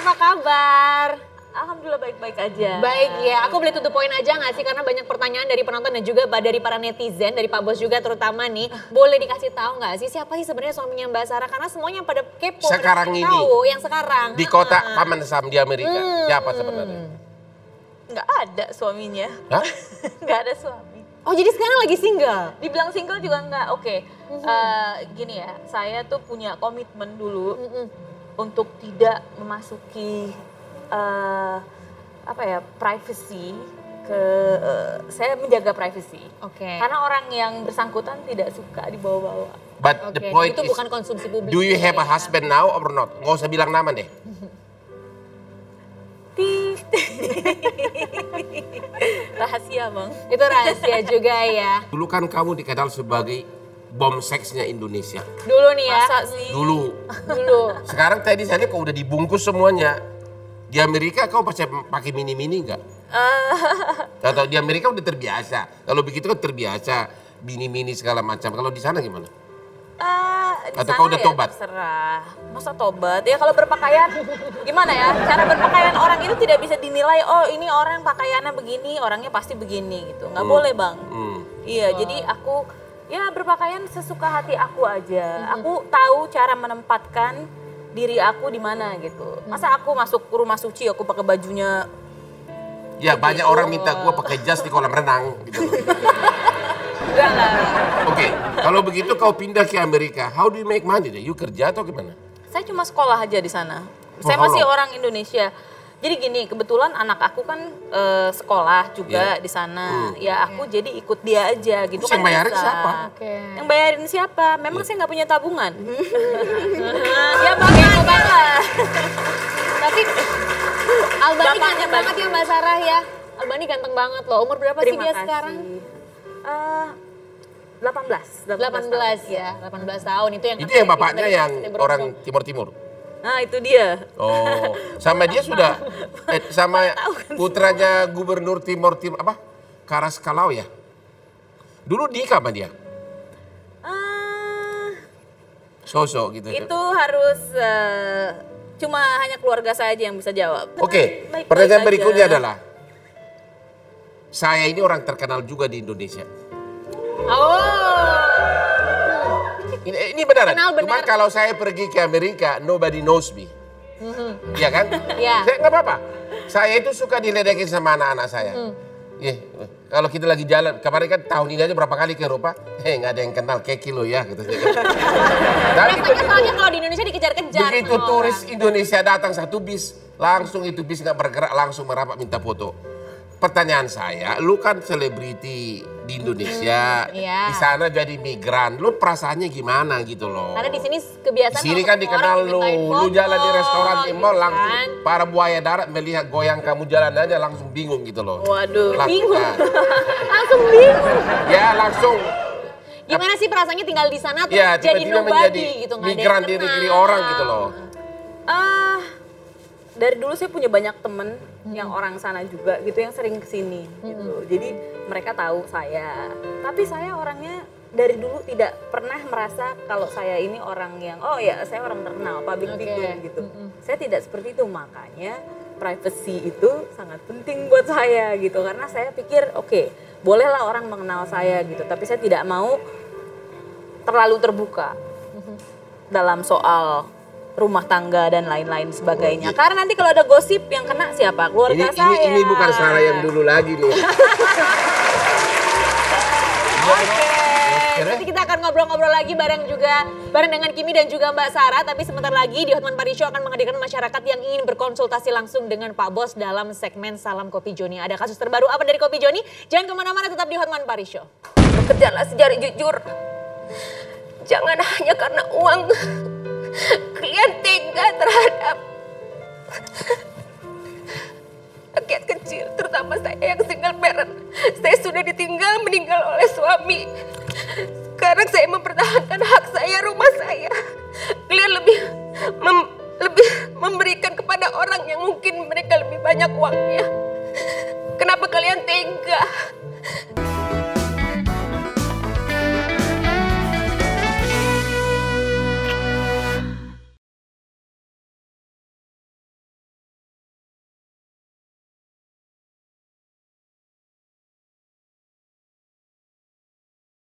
apa kabar? Alhamdulillah baik-baik aja. Baik ya, aku boleh tutup poin aja gak sih? Karena banyak pertanyaan dari penonton dan juga dari para netizen, dari Pak Bos juga terutama nih. Boleh dikasih tahu gak sih siapa sih sebenarnya suaminya Mbak Sarah? Karena semuanya pada kepo, sekarang pada ini, tahu yang sekarang. di kota Paman Sam di Amerika, siapa sebenarnya? Nggak ada suaminya. Hah? Nggak ada suami. Oh jadi sekarang lagi single? Dibilang single juga nggak. Oke. Gini ya, saya tuh punya komitmen dulu untuk tidak memasuki privacy saya menjaga privacy. Oke. Karena orang yang bersangkutan tidak suka dibawa-bawa. But the point itu is, bukan konsumsi publik. do you have a husband now or not? Gak usah bilang nama deh. Rahasia bang. Itu rahasia juga ya. Dulu kan kamu dikenal sebagai bom seksnya Indonesia. Dulu nih ya. Masa sih? Dulu. Sekarang tadi saya lihat kok udah dibungkus semuanya. Di Amerika kau pakai mini-mini enggak? Atau di Amerika udah terbiasa. Kalau begitu kan terbiasa mini-mini segala macam. Kalau di sana gimana? Atau kau udah tobat? Terserah. Masa tobat? Ya kalau berpakaian gimana ya? Cara berpakaian orang itu tidak bisa dinilai. Oh ini orang pakaiannya begini, orangnya pasti begini gitu. Nggak boleh bang. Iya. Jadi aku ya berpakaian sesuka hati aku aja. Aku tahu cara menempatkan diri aku di mana gitu. Masa aku masuk rumah suci aku pakai bajunya. Ya banyak orang minta gua pakai jas di kolam renang gitu. Enggak lah. Oke, kalau begitu kau pindah ke Amerika, how do you make money deh? You kerja atau gimana? Saya cuma sekolah aja di sana. Oh, Saya masih halo. orang Indonesia. Jadi gini, kebetulan anak aku kan sekolah juga di sana. Ya aku jadi ikut dia aja gitu. Terus kan yang bayarin bisa. siapa? Yang bayarin siapa? Memang saya nggak punya tabungan. Ya bapaknya lah. Tapi Albani Bapaknya ganteng banget ya Mbak Sarah ya. Albani ganteng banget loh. Umur berapa sih dia sekarang? 18 18 ya, 18 tahun itu yang Itu yang bapaknya yang orang Timur-Timur. Nah itu dia. Oh, sama dia sudah sama putranya Gubernur Timur apa? Karas Kalau ya. Dulu nikah sama dia. Sosok gitu. Itu harus cuma hanya keluarga saya aja yang bisa jawab. Oke, Baik-baik pertanyaan aja. berikutnya adalah saya ini orang terkenal juga di Indonesia. Ini beneran. Cuma kalau saya pergi ke Amerika, nobody knows me. Iya kan? Iya. Saya nggak apa-apa. Saya itu suka diledekin sama anak-anak saya. Kalau kita lagi jalan, kemarin kan tahun ini aja berapa kali ke Eropa, nggak ada yang kenal Keki lo ya. Gitu. Tapi soalnya kalau di Indonesia dikejar-kejar. begitu turis Indonesia datang satu bis, langsung itu bis nggak bergerak, langsung merapat minta foto. Pertanyaan saya, lu kan selebriti di Indonesia, iya. di sana jadi migran, lu perasaannya gimana gitu loh? Karena di sini kebiasaan. Di sini kan dikenal lu jalan di restoran di mall langsung para buaya darat melihat goyang kamu jalan aja langsung bingung gitu loh. Waduh. Bingung. Langsung bingung. Ya langsung. Gimana sih perasaannya tinggal di sana tuh Ya jadi tiba-tiba nobody menjadi gitu, nggak ada yang migran di kenal. negeri orang gitu loh. Dari dulu saya punya banyak temen yang orang sana juga gitu yang sering kesini gitu. Jadi mereka tahu saya. Tapi saya orangnya dari dulu tidak pernah merasa kalau saya ini orang yang oh ya saya orang terkenal, public figure gitu. Saya tidak seperti itu, makanya privacy itu sangat penting buat saya gitu. Karena saya pikir oke, bolehlah orang mengenal saya gitu, tapi saya tidak mau terlalu terbuka dalam soal rumah tangga dan lain-lain sebagainya. Karena nanti kalau ada gosip yang kena siapa? Keluarga saya. Ini bukan Sarah yang dulu lagi nih. Nanti kita akan ngobrol-ngobrol lagi bareng dengan Kimi dan juga Mbak Sarah. Tapi sebentar lagi di Hotman Paris Show akan menghadirkan masyarakat yang ingin berkonsultasi langsung dengan Pak Bos dalam segmen Salam Kopi Joni. Ada kasus terbaru apa dari Kopi Joni? Jangan kemana-mana, tetap di Hotman Paris Show. Bekerjalah secara jujur. Jangan hanya karena uang. Kalian tega terhadap rakyat kecil, terutama saya yang single parent. Saya sudah meninggal oleh suami. Sekarang saya mempertahankan hak saya, rumah saya. Kalian lebih memberikan kepada orang yang mungkin mereka lebih banyak uangnya. Kenapa kalian tega?